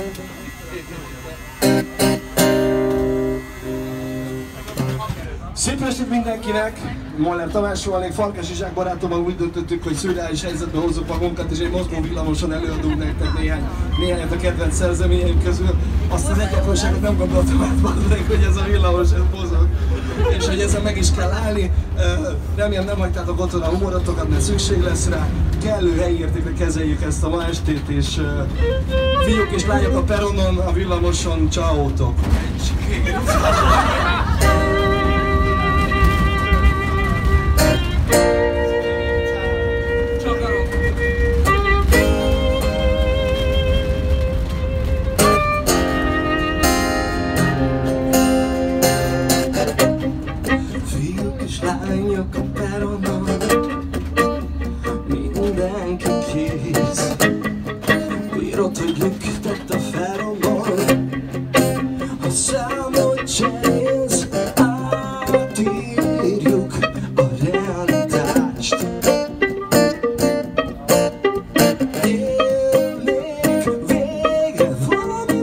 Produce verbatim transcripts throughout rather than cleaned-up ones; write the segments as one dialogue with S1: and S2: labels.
S1: Szép estét mindenkinek! Molnár Tamás volnék, Farkas Izsák barátommal úgy döntöttük, hogy szürreális helyzetbe hozzuk magunkat, és egy mozgó villamoson előadunk nektek néhány, néhányat a kedvenc szerzeményeim közül. Azt az egyetlenséget nem gondoltam átmondani, hogy ez a villamos, ez mozog, és hogy ezen meg is kell állni. Remélem nem hagytátok otthon a humorotokat, mert szükség lesz rá. Kellő helyértékre kezeljük ezt a ma estét, és fiúk és lányok a peronon, a villamoson, csaótok!
S2: Lányok a peronon, mindenki kész. Bírod, hogy lüktet a feronon, ha számot cserélsz, átírjuk a realitást. Élnék végre valami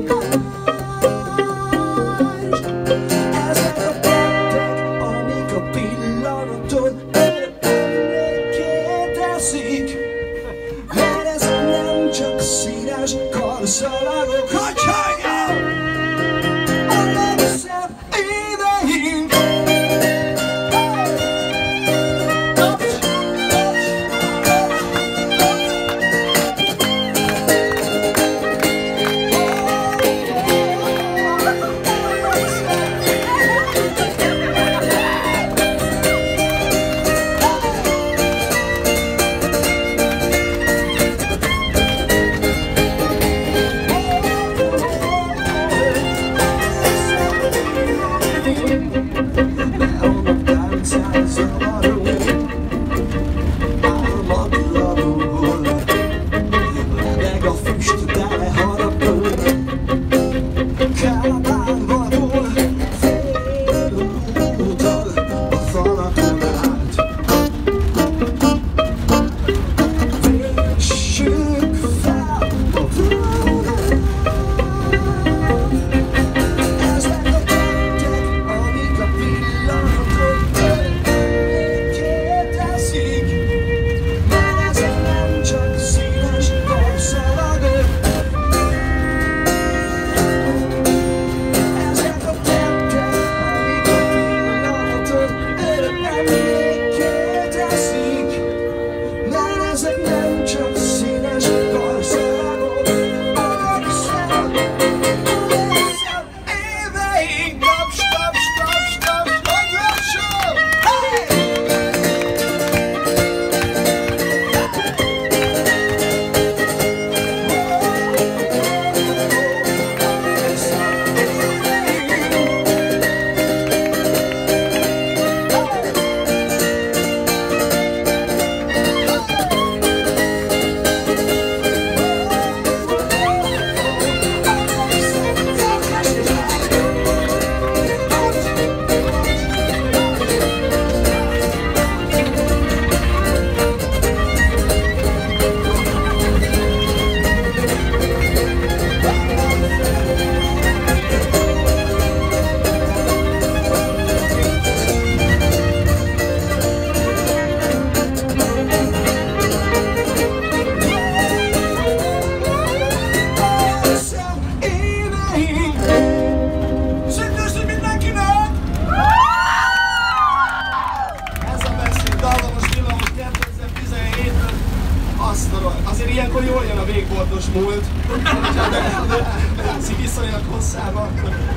S2: más. Ezek a tettek, amik a pillanaton emlékké teszik, mert ezek nem csak színes karszalagok, hogy hallja a legszebb éveink.
S1: Azért ilyenkor jól jön a végboltos múlt, de látszik iszonyat hosszában,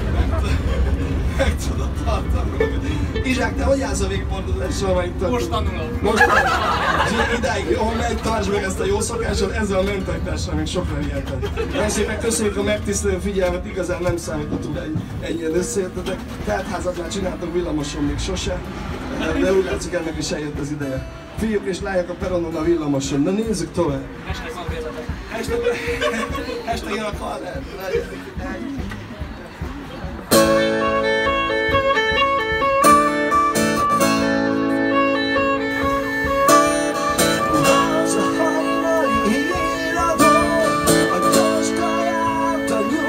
S1: meg tudod tartani. Izsák, te hogy állsz a végboltozással majd?
S3: Most tanulom.
S1: Most tanulom. És idáig, ahol megy, tartsd meg ezt a jó szokásod, ezzel a mentalitással még sokra ilyetlen. Nagyon szépen köszönjük a megtisztelő figyelmet, igazán nem számítottunk egy, egy ilyen összejöttetek. Teltházat már csináltunk villamoson még sose, de úgy látszik, ennek is eljött az ideje. Fiúk és lányok a peronon a villamoson. Na nézzük tovább!
S3: Hashtag van véletek.
S1: Hashtag, hashtag jön a kaller.
S2: Az a hajnali híradó, a gyors kaját a nyúl.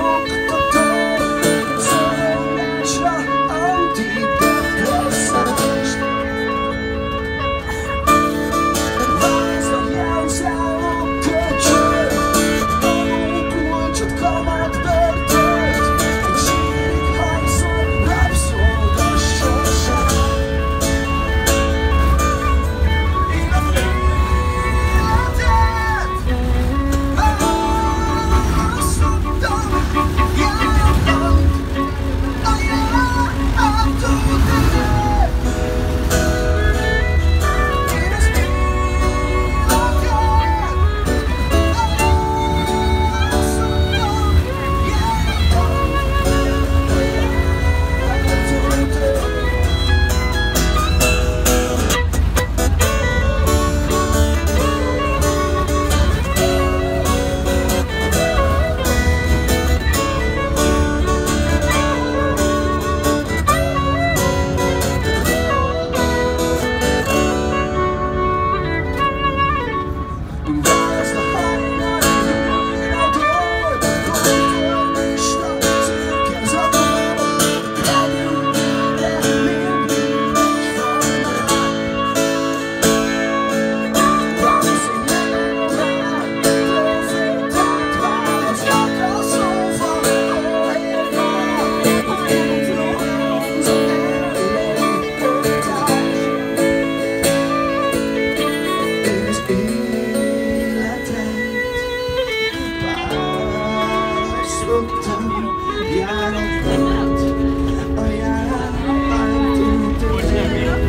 S2: szoktam járatnod a járatnod tőled.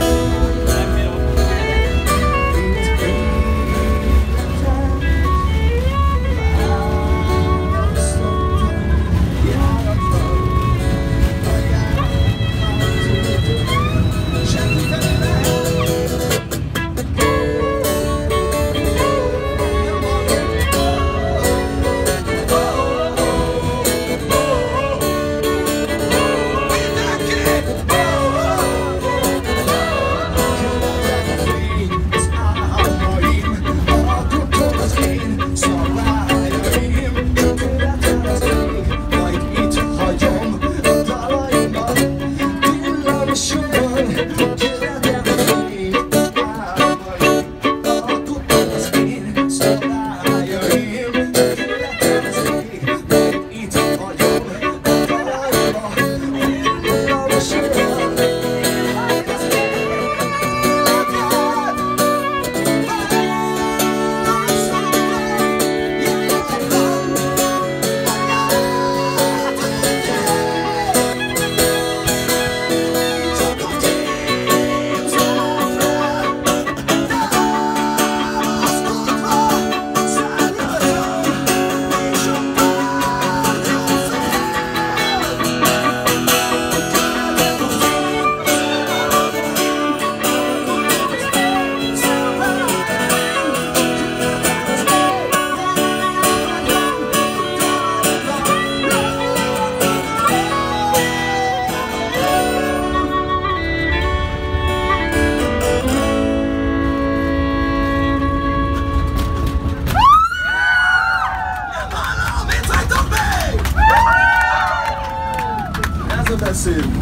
S2: Beszélünk.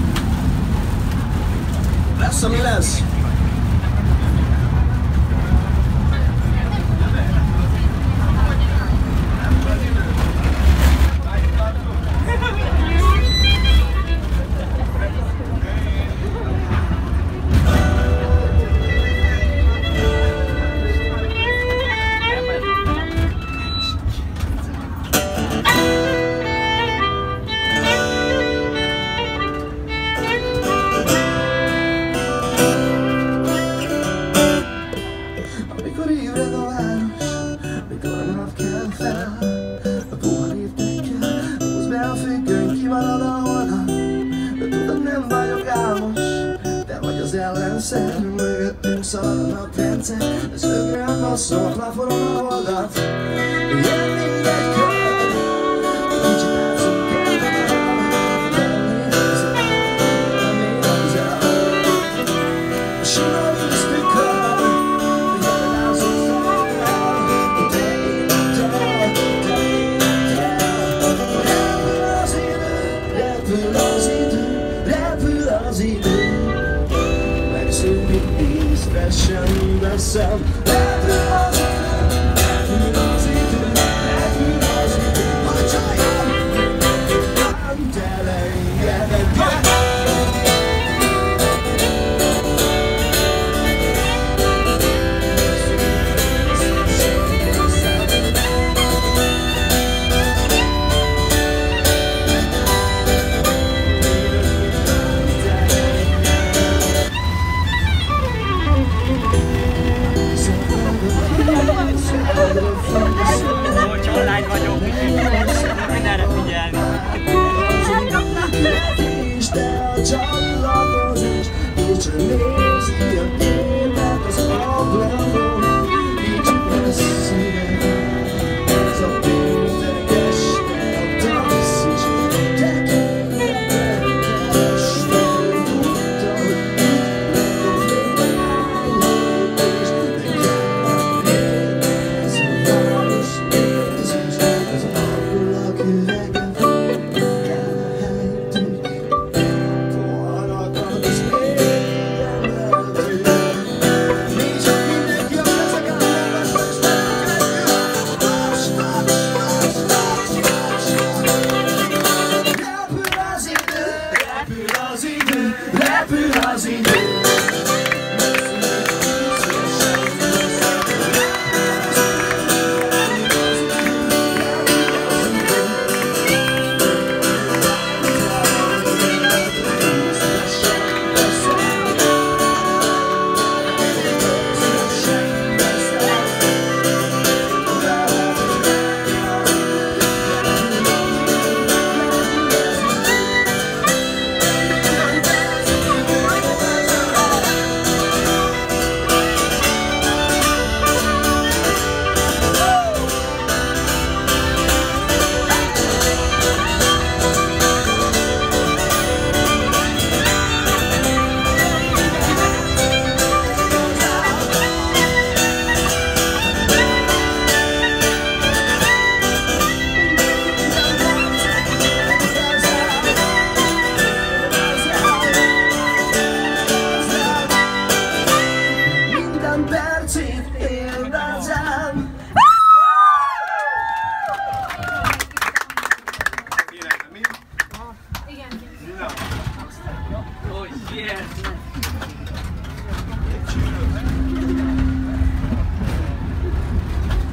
S2: Lesz, ami lesz. Mögöttünk szaladnak rendszert, ez ökre a passzol, a plafonon a oldat. Ilyen mindegy kör, kicsit átszunk el tovább, de még közel, de még közel. A sima víztükör, jelenászunk fel, te énekel, te énekel. Repül az idő, repül az idő, repül az idő. Megszűnik ízre sem veszem. Repül az idő, repül az idő,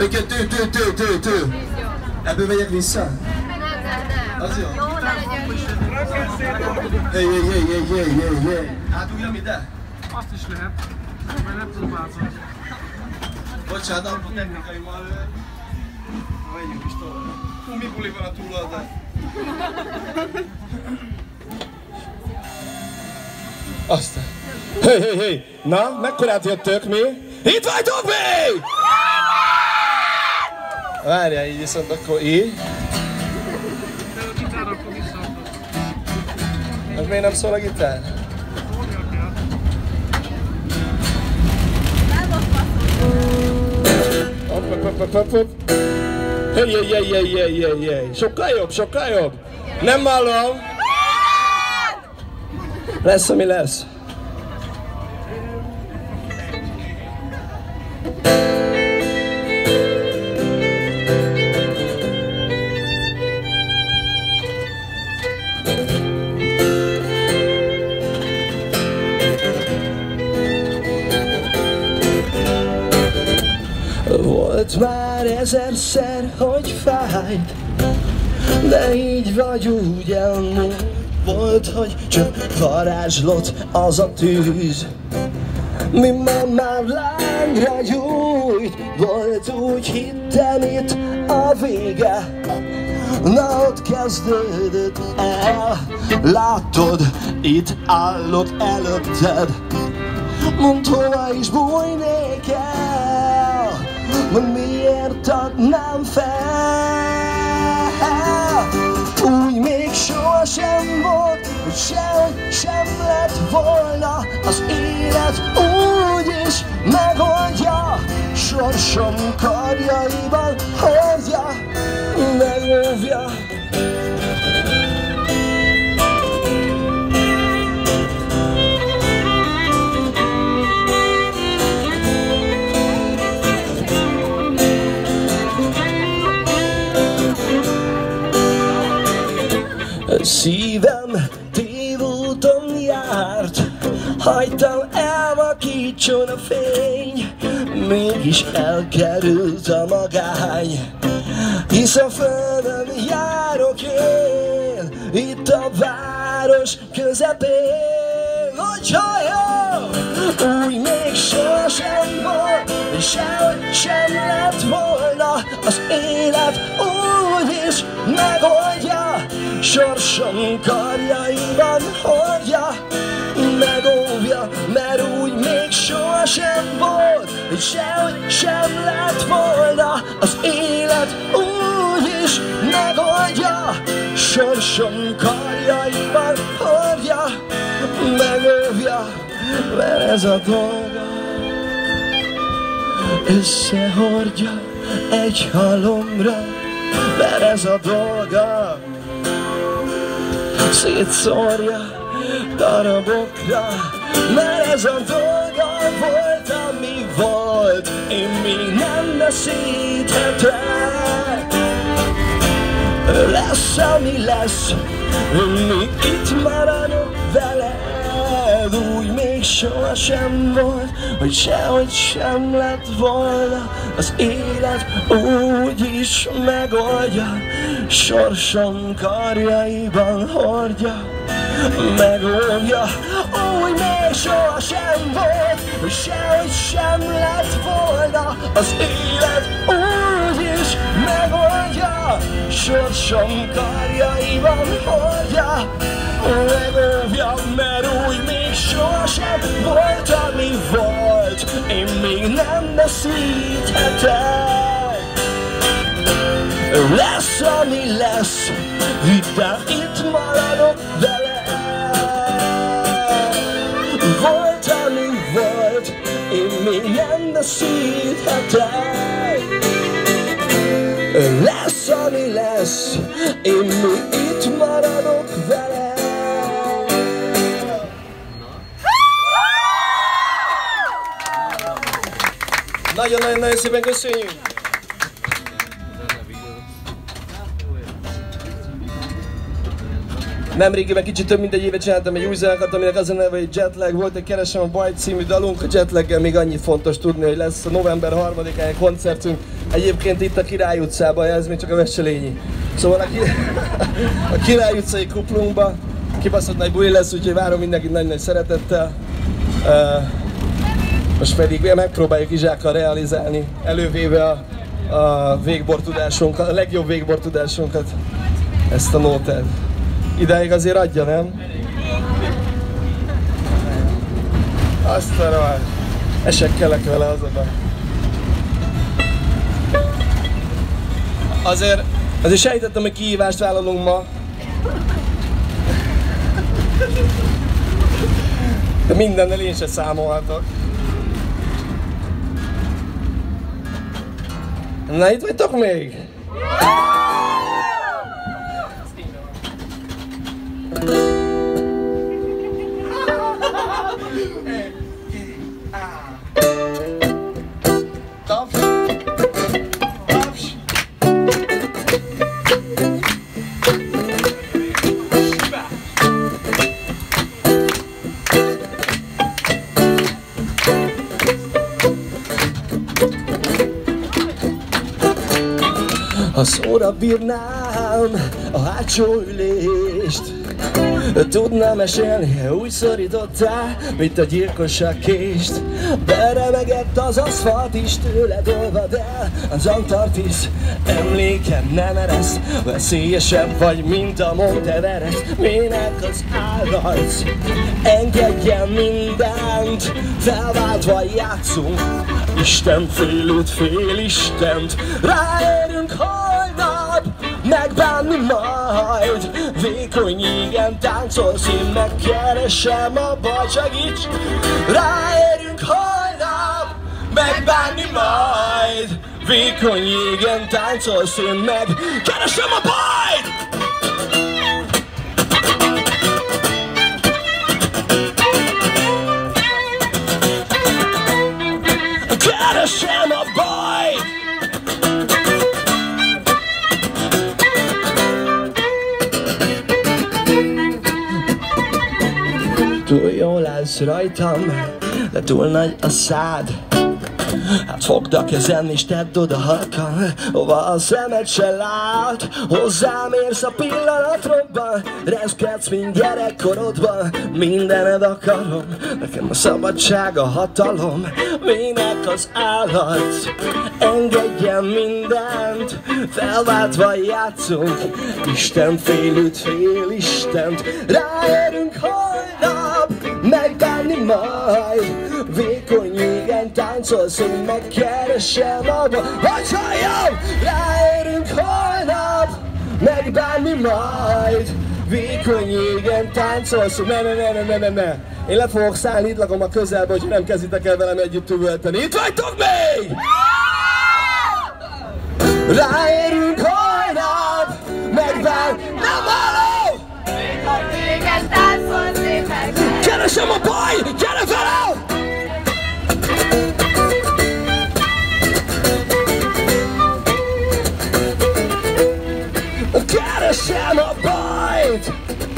S1: Még kettő, tő, tő, tő, tő. Ebből megyek vissza?
S3: Nem, nem, nem.
S1: Az jó.
S3: Jó, ne legyen így.
S1: Hey, hey, hey, hey, hey, hey, hey. Átújjam ide?
S4: Azt is lehet, mert nem tudom változni.
S1: Bocsánat, akkor technikaimmal menjünk is tovább. Hú, mi buli van a túloldal? Aztán. Hey, hey, hey! Na, mekkorát jöttök mi? Itt vagytok mi? Várjál, így viszont akkor így.
S4: De a gitárra akkor visszaadod.
S1: Ez miért nem szól a gitár?
S4: Szólnia kell.
S1: Hopp, hopp, hopp, hopp, hopp. Hey, hey, hey, hey, hey, hey, hey. Sokkal jobb, sokkal jobb. Nem hallom. Lesz, ami lesz. Volt már ezerszer, hogy fájt, de így vagy úgy elmúlt. Volt, hogy csak varázslott az a tűz, mi ma már lángra gyújt. Volt úgy, hittem itt a vége, na ott kezdődött el. Látod, itt állok előtted, mondd, hova is bújnék el, miért adnám fel? Úgy még sohasem volt, hogy sehogy sem lett volna. Az élet úgy is megoldja, sorsom karjaiban hordja, megóvja. Szívem tévúton járt, hagytam elvakítson a fény, mégis elkerült a magány, hisz a földön járok én, itt a város közepén. Hogyha jó, úgy még sohasem volt, és sehogy sem lett volna. Az élet úgy is megoldja, sorsom karjaiban hordja, megóvja, mert úgy még sohasem volt, hogy sehogy sem lett volna. Az élet úgy is megoldja, sorsom karjaiban hordja, megóvja, mert ez a dolga összehordja egy halomra, mert ez a dolga szétszórja darabokra, mert ez a dolga volt, ami volt, én még nem veszíthetek. Lesz, ami lesz, még itt maradok veled. Úgy még sohasem volt, hogy sehogy sem lett volna. Az élet úgy is megoldja, sorsom karjaiban hordja, megóvja. Úgy még sohasem volt, hogy sehogy sem lett volna. Az élet úgy is megoldja, sorsom karjaiban hordja, megóvja, mert úgy még sohasem volt, ami volt, én még nem veszíthetek. Lesz, ami lesz, de itt maradok vele. Volt, ami volt, én még nem veszíthetek. Lesz, ami lesz, én még itt maradok vele. Nagyon-nagyon-nagyon szépen köszönjük! Nemrégiben kicsit több mint egy éve csináltam egy új zenekart, aminek az a neve, hogy Jetlag. Volt egy Keresem a Bajt című dalunk. A Jetlaggel még annyit fontos tudni, hogy lesz a november harmadikán egy koncertünk. Egyébként itt a Király utcában, ez még csak a Veselényi. Szóval a, ki... a Király utcai kuplunkban kibaszott nagy buli lesz, úgyhogy várom mindenkit nagy-nagy szeretettel. Uh, most pedig megpróbáljuk Izsákkal realizálni, elővéve a, a végbortudásunkat, a legjobb végbortudásunkat, ezt a nótát. Idáig azért adja, nem? Azt a rohadt. Esekkelek vele, az a baj. Azért, azért sejtettem, hogy kihívást vállalunk ma. De mindennel én se számolhatok. Na, itt vagytok még? Taps! Taps! Ha szóra bírnám a hátsó ülést, tudnám mesélni, úgy szorítottál, mint a gyilkosság kést. Beremegett az aszfalt is, tőled olvad el az Antarktisz. Emlékem nem ereszt, veszélyesebb vagy, mint a Monteverest. Minek az állarc? Engedjen mindent, felváltva játszunk. Isten félőt, fél Istent, ráérünk hajnap, megbánni majd. Vékony égen táncolsz, én megkeresem a baj, segíts! Ráérünk hajnap, megbánni majd. Vékony égen táncolsz, én megkeresem a bajt! Keresem a bajt! Túl jól állsz rajtam, de túl nagy a szád. Hát fogd a kezem és tedd oda halkan, hova a szemed se lát. Hozzám érsz a pillanatokban, reszkedsz, mint gyerekkorodban. Mindened akarom, nekem a szabadság, a hatalom. Minek az állat? Engedjen mindent, felváltva játszunk. Isten félőt, fél Istent, ráérünk hajnap, megbánni majd. Vékony égen táncolsz, én megkeresem a baj. Hogy halljam! Ráérünk hajnap, megbánni majd. Vékony égen táncolsz, ne ne ne ne ne ne ne. Én le fogok szállni, itt lakom a közelbe, hogy nem kezditek el velem együtt üvölteni. Itt vagytok még! Ráérünk hajnap, megbánni, nem hallom!
S3: Vékony égen táncolsz, én megkeresem.
S1: Keresem a baj, gyere velem! Keresem a bajt!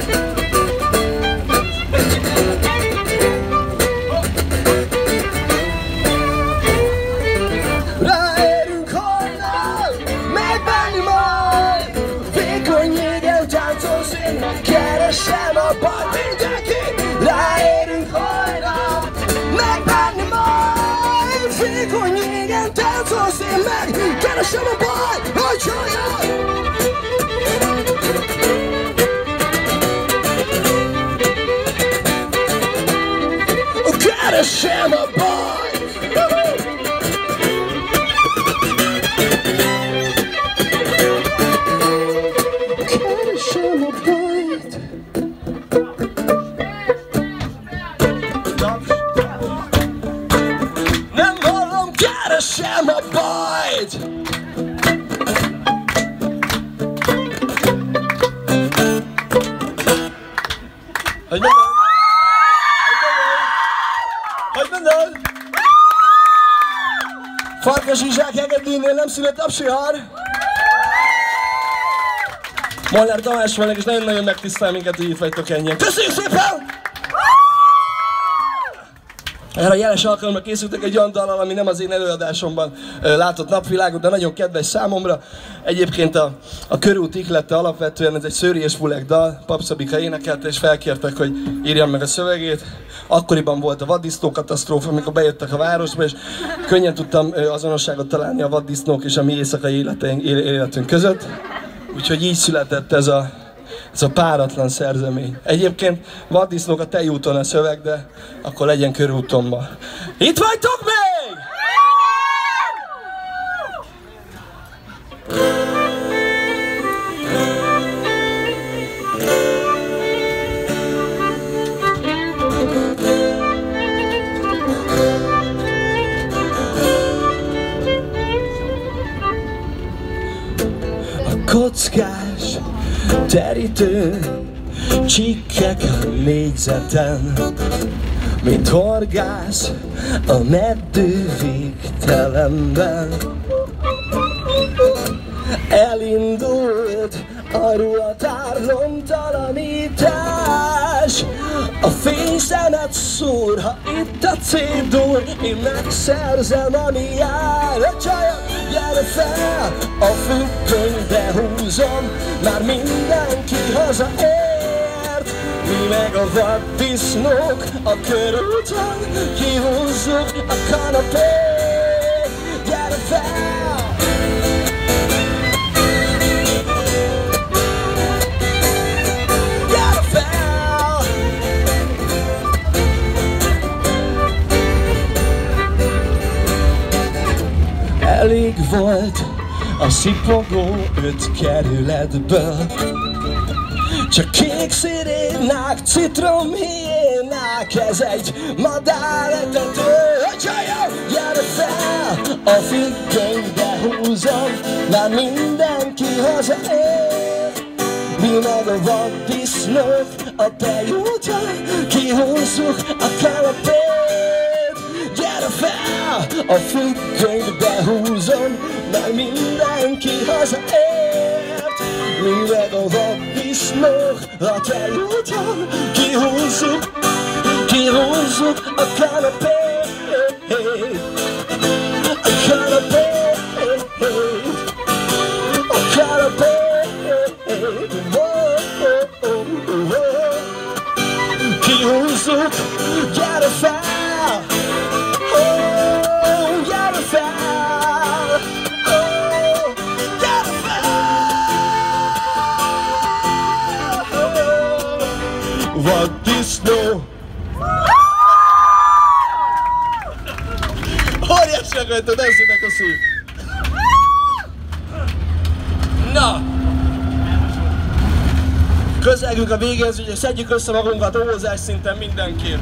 S1: Ráérünk hajnap, megbánni majd. Vékony égen táncolsz, én megkeresem a bajt. Mindenki! Ráérünk hajnap, megbánni majd. Vékony égen táncolsz, én megkeresem a bajt. Hogy csinálja? Keresem a bajt! Keresem a bajt! Nem hallom, keresem a bajt! Hogy mondod? Hogy mondod? Farkas Izsák Hegedűnél nem szület tapsihar? Molnár Tamás vannak, és nagyon-nagyon megtisztel minket, hogy itt vagytok ennyien. Köszönjük szépen! Erre a jeles alkalomra készültek egy olyan dallal, ami nem az én előadásomban látott napvilágot, de nagyon kedves számomra. Egyébként a, a Körút ihlette alapvetően, ez egy Szőri és Fulek dal, Pap Szabika énekelte, és felkértek, hogy írjam meg a szövegét. Akkoriban volt a vaddisznó katasztrófa, amikor bejöttek a városba, és könnyen tudtam azonosságot találni a vaddisznók és a mi éjszakai életünk, életünk között. Úgyhogy így született ez a, ez a páratlan szerzemény. Egyébként vaddisznók a Tejúton a szöveg, de akkor legyen Körútonban. Itt vagytok még! Kockás terítő csikkek a négyzeten, mint horgász a meddő végtelenben. Elindult a ruhatárlomtalanítás, a fényszemet szúr, ha itt a cédul, én megszerzem, ami jár. A csajok, gyere fel, a függönybe húzom, már mindenki hazaért. Mi meg a vaddisznók a körúton, kihúzzuk a kanapét. Gyere fel! Elég volt a szipogó öt kerületből, csak kék szirénák, citromhiénák, ez egy madáretető. Csajok, gyere fel, a függönybe húzom, már mindenki hazaér. Mi meg a vaddisznók a Tejúton, kihúzzuk a kanapét. Gyere fel, a függönybe húzom, mert mindenki hazaért. Mi meg a vaddisznók a Tejúton, kihúzzuk, kihúzzuk a kanapét. A kanapét, a kanapét. Kihúzzuk, gyere fel! Vaddisznó! Óriásiak vagytok, nagyon szépen köszönjük! Na! Közelgünk a végéhez, úgyhogy szedjük össze magunkat óvózás szinten mindenképp.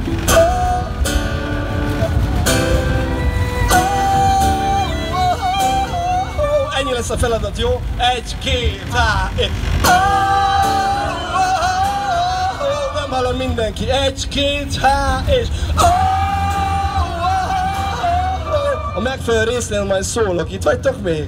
S1: Ennyi lesz a feladat, jó? Egy, két, há, é. Nem hallom mindenki. Egy, két, há, és a megfelelő résznél majd szólok. Itt vagytok még?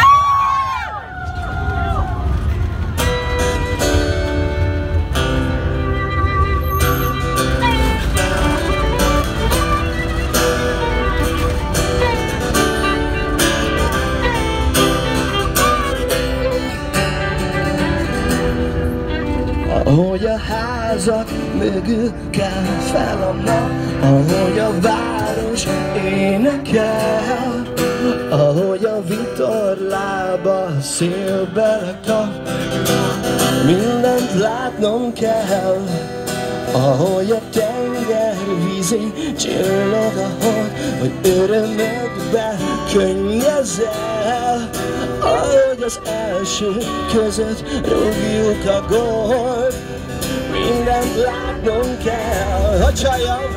S1: Ahogy a házak mögül kell fel a nap, ahogy a város énekel, ahogy a vitorlába szél belekap, mindent látnom kell. Ahogy a tenger vízén csillog a hold, hogy örömökben könnyezel, ahogy az első között rúgjuk a gólt, mindent látnom kell. A csajok,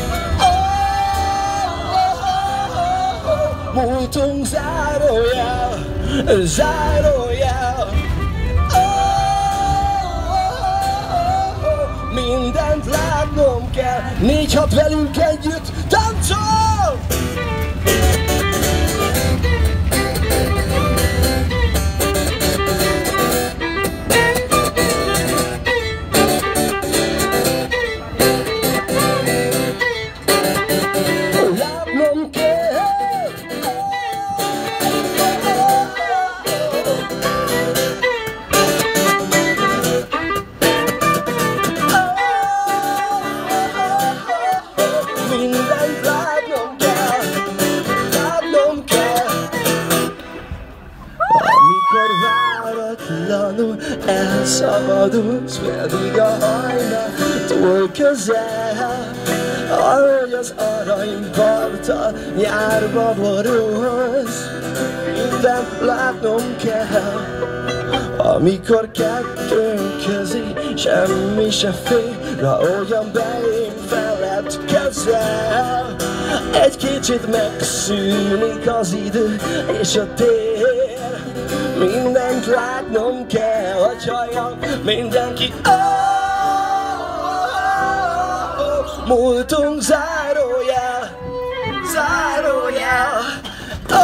S1: múltunk zárójel, zárójel. Mindent látnom kell, négy hat velünk együtt táncol!
S2: Óvatlanul elszabadulsz, pedig a hajnal túl közel, ahogy az aranyparttal nyárba borulsz. Minden látnom kell, amikor kettőnk közé semmi se fér, ahogyan belém felett kezel. Egy kicsit megszűnik az idő és a tér, mindent látnom kell, hogy halljam mindenki. Oh, oh, oh, múltunk zárójel, zárójel. Oh,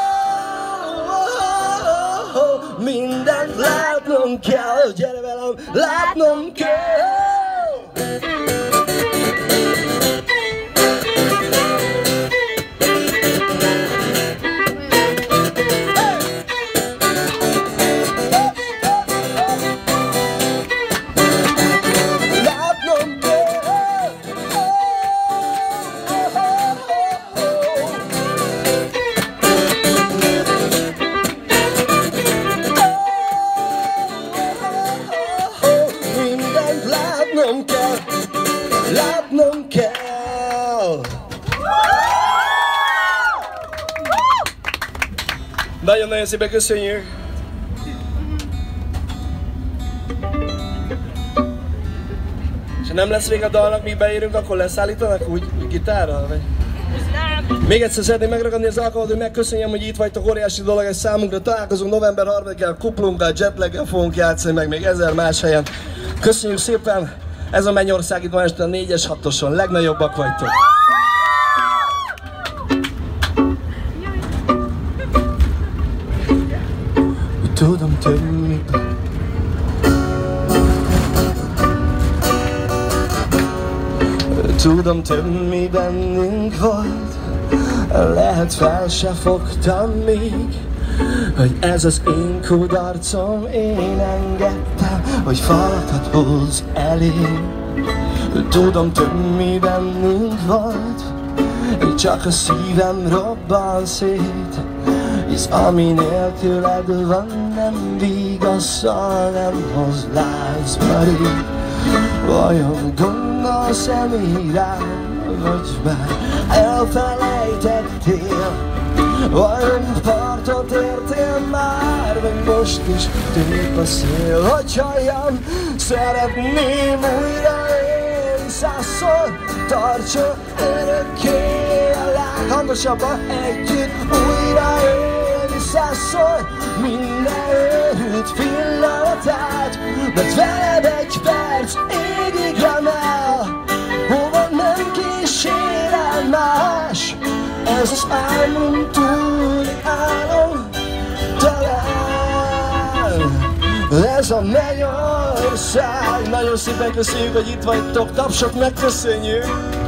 S2: oh, oh, oh, mindent látnom kell, gyere velem, látnom kell. Látnom kell, látnom kell. Nagyon-nagyon szépen köszönjük. És ha nem lesz vége a dalnak, míg beérünk, akkor leszállítanak úgy gitárral? Vagy? Még egyszer szeretném megragadni az alkalmat, hogy megköszönjem, hogy itt vagytok, óriási dolog ez számunkra. Találkozunk november harmadikán, kuplunkkal, jetlaggel fogunk játszani, meg még ezer más helyen. Köszönjük szépen! Ez a Mennyország, itt ma este a négyes hatoson, legnagyobbak vagytok! Tudom több, Tudom több mi bennünk volt, lehet fel se fogtam még, hogy ez az én kudarcom, én engedtem, hogy falakat hoz elé. Tudom több mi bennünk volt, így csak a szívem robban szét, hisz ami nélküled van nem vigasztal, nem hoz lázba rég. Vajon gondolsz-e még rám, vagy már elfelejtettél? Vajon partot értél már, vagy most is tép a szél? Hogy halljam, szeretném újra én, százszor tartson örökké a láng. Hangosabban együtt újra élni százszor minden őrült pillanatát, mert veled egy perc égig remel, hova nem kísérel más. Ez az álmom túli álom, talán ez a Mennyország. Nagyon szépen köszönjük, hogy itt vagytok, tapsot megköszönjük.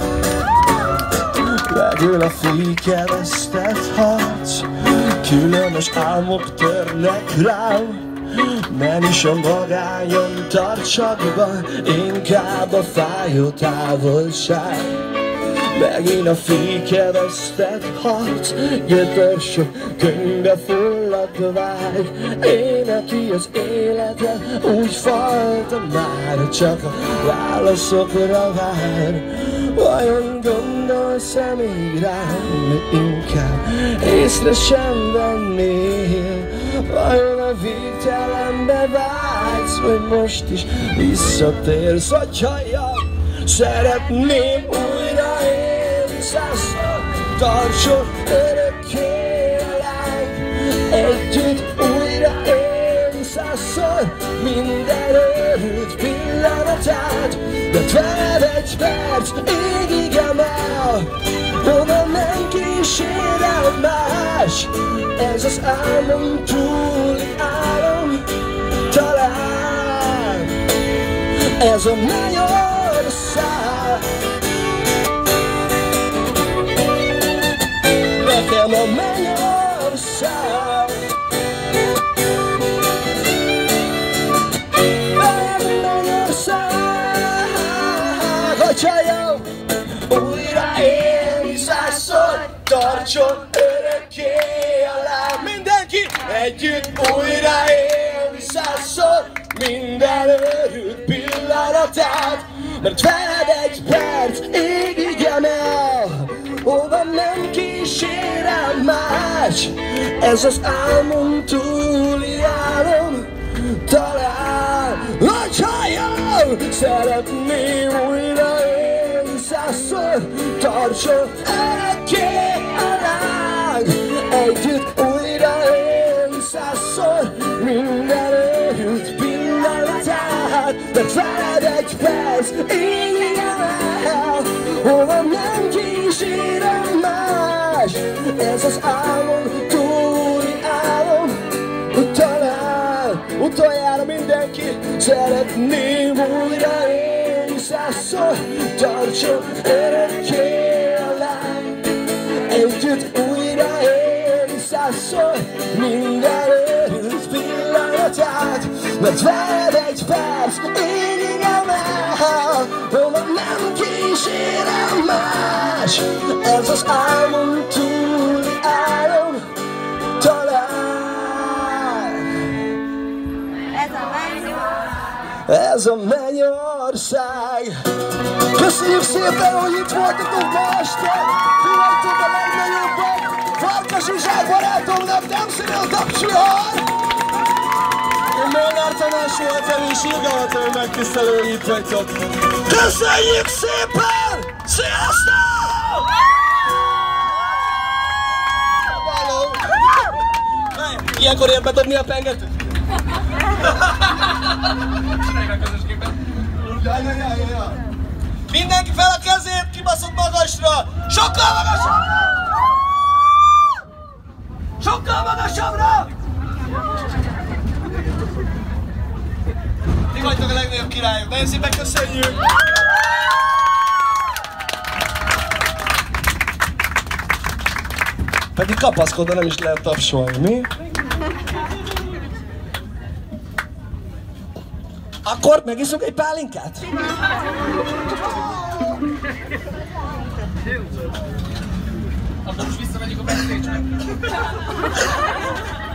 S2: Végül a fénykeresztett harc, különös álmok törnek rám. Nem is a magányom tart sakba, inkább a fájó távolság. Megint a fékeztetett harc, gödörsök könyvbe fulladt vágy. Én, aki az élete úgy falta már, csak a válaszokra vár. Vajon gondolsz-e még rám, inkább észre sem vennél? Vajon a végtelenbe vágysz, vagy most is visszatérsz? Hogy halljam, szeretném újra élni százszor, tartson örökké a lány. Együtt újra élni százszor minden őrült pillanatát, de veled egy perc égig emel, hova nem kísérel más. Ez az álmom túli álom, talán ez a Mennyország. Nekem a Mennyország. Nekem a Mennyország. Hogy halljam, újra élni százszor, tartson örökké a láb. Mindenki együtt újra élni minden őrült pillanatát, mert veled egy perc égig emel, hova nem kísérem más. Ez az álmon túli álom, talán, hogyha jól szeretném újra élni százszor, tartson örökké a láng, együtt újra élni százszor, minden őrült pillanatát, mert veled egy perc égig emel, hova nem kísérem más. Ez az álmon túli álom, talán utoljára mindenki szeretném újra élni százszor, tartson örökké a láng, együtt újra élni százszor, minden őrült pillanatát, mert veled egy perc égig emel, hova nem kísérem más. Ez az álmon túli álom, talán.
S3: Ez a mennyország.
S2: Ez a mennyország. Köszönjük szépen, hogy itt voltatok ma este. Pillantok a legnagyobbat. Farkas Izsák barátomnak nem szépen tapsoljon. Én Molnár Tamás voltam, és irgalmatlan, hogy megtisztelő, hogy itt vagytok. Köszönjük szépen! Sziasztok! Ilyenkor ér bedobni a pengetőt? Ja, ja, ja, ja. Mindenki fel a kezét, kibaszott magasra! Sokkal magasabbra! Sokkal magasabbra! Ti vagytok a legnagyobb királyok, nagyon szépen köszönjük! Pedig kapaszkodva nem is lehet tapsolni, mi? Akkor megiszunk egy pálinkát?
S4: Akkor most visszamegyünk a backstage-be.